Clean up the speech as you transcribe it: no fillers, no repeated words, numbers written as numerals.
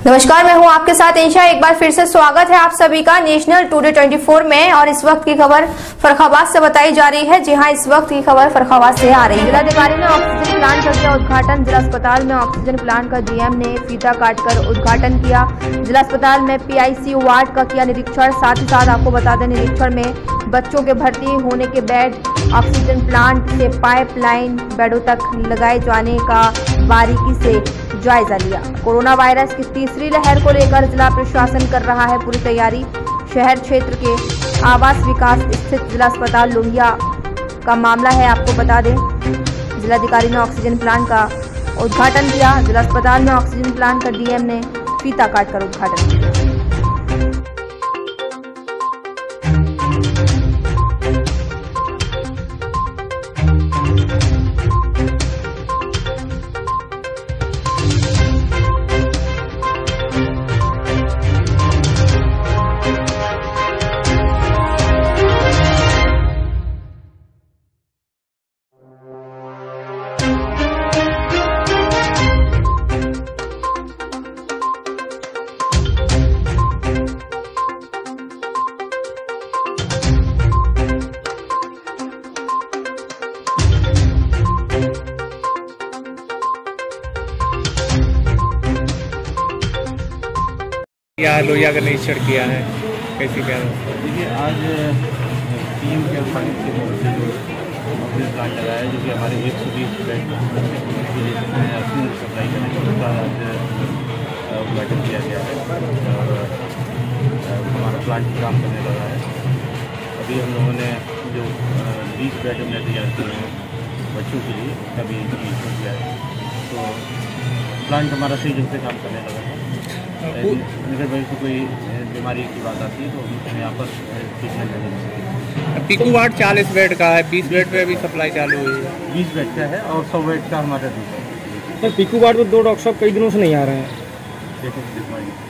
नमस्कार, मैं हूं आपके साथ इंशा। एक बार फिर से स्वागत है आप सभी का नेशनल टुडे 24 में। और इस वक्त की खबर फर्रुखाबाद से बताई जा रही है। जी हां, इस वक्त की खबर फर्रुखाबाद से आ रही है। जिलाधिकारी ने ऑक्सीजन प्लांट का किया उद्घाटन। जिला अस्पताल में ऑक्सीजन प्लांट का डीएम ने फीता काटकर उद्घाटन किया। जिला अस्पताल में पीआईसीयू वार्ड का किया निरीक्षण। साथ ही साथ आपको बता दें, निरीक्षण में बच्चों के भर्ती होने के बेड, ऑक्सीजन प्लांट से पाइपलाइन बेडों तक लगाए जाने का बारीकी से जायजा लिया। कोरोना वायरस की तीसरी लहर को लेकर जिला प्रशासन कर रहा है पूरी तैयारी। शहर क्षेत्र के आवास विकास स्थित जिला अस्पताल लोहिया का मामला है। आपको बता दें, जिलाधिकारी ने ऑक्सीजन प्लांट का उद्घाटन किया। जिला अस्पताल में ऑक्सीजन प्लांट का डीएम ने फीता काटकर उद्घाटन किया। यहाँ लोहिया का निरीक्षण किया है, कैसी क्या? देखिए, आज टीम के फाइट की तरफ से जो ऑक्सीजन प्लांट लगाया है, जो कि हमारे 120 बेड ऑक्सीजन सप्लाई करने का उसका आज उद्घाटन किया गया है और हमारा प्लांट काम करने लगा है। अभी हम लोगों ने जो 20 बेड हमने तैयार किए हैं बच्चों के लिए, उसका भी निरीक्षण किया है। तो प्लांट हमारा सही ढंग से काम करने लगा है। अगर भाई को कोई बीमारी की बात आती है तो हम यहाँ पर ट्रीटमेंट नहीं दे सकते। पीकू वार्ड 40 बेड का है, 20 बेड पे अभी सप्लाई चालू हुई है। 20 बेड का है और 100 बेड का हमारा दूसरा। सर, पीकू वार्ड में 2 डॉक्टर साहब कई दिनों से नहीं आ रहे हैं। देखो